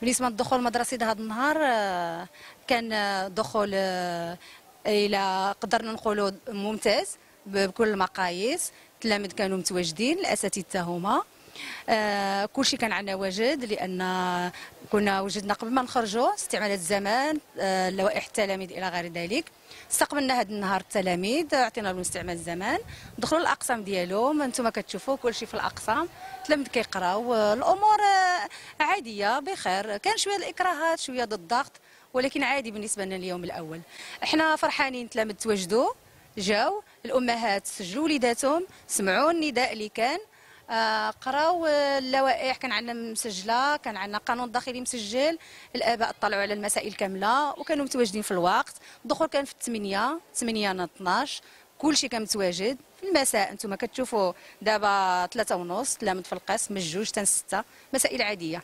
بالنسبه للدخول المدرسي هذا النهار كان دخول الى قدرنا نقولوا ممتاز بكل المقاييس. التلاميذ كانوا متواجدين، الاساتذه هما كل شيء كان عندنا واجد، لان كنا وجدنا قبل ما نخرجوا استعمال الزمان، لوائح التلاميذ الى غير ذلك. استقبلنا هذا النهار التلاميذ، عطينا لهم استعمال الزمان، دخلوا الاقسام ديالهم. انتم كتشوفوا كل شيء في الاقسام، التلاميذ كيقراو، الامور عاديه بخير. كان شويه الاكراهات، شويه الضغط، ولكن عادي بالنسبه لنا اليوم الاول. احنا فرحانين، التلاميذ تواجدوا، جاو الامهات سجلوا وليداتهم، سمعوا النداء اللي كان، قراو اللوائح كان عندنا مسجله، كان عندنا قانون داخلي مسجل، الاباء اطلعوا على المسائل كامله وكانوا متواجدين في الوقت. الدخول كان في 8 ل 12، كل شيء كان متواجد. في المساء انتم كتشوفوا دابا 3:30 تلاميذ في القسم، من 2 حتى 6، مسائل عاديه.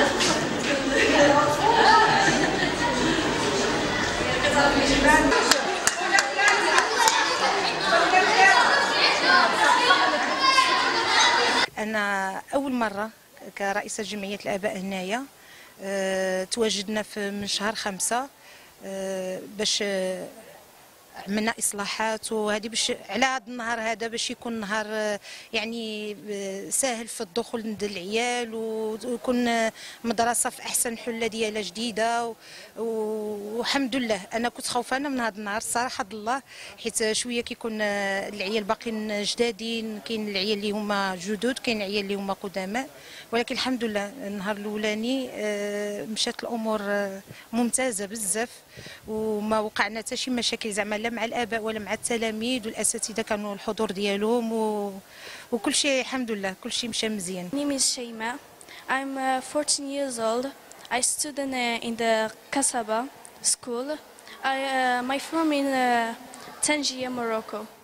أنا أول مرة كرئيسة جمعية الآباء هنايا، تواجدنا من شهر 5 باش عملنا اصلاحات، وهذه باش على هذا النهار هذا باش يكون نهار يعني ساهل في الدخول عند العيال، ويكون مدرسه في احسن حله ديالها جديده. والحمد لله انا كنت خوفانه من هذا النهار صراحه الله، حيت شويه كيكون العيال باقيين جدادين، كاين العيال اللي هما جدد، كاين العيال اللي هما قداماء، ولكن الحمد لله النهار الاولاني مشات الامور ممتازه بزاف، وما وقعنا حتى شي مشاكل زعما لا مع الاباء ولا مع التلاميذ، والاساتذه كانوا الحضور ديالهم وكل شيء الحمد لله كل شيء مشى مزيان. My name is Sheima. I'm 14 years old. I student in the Kasaba school. My from in Tangier, Morocco.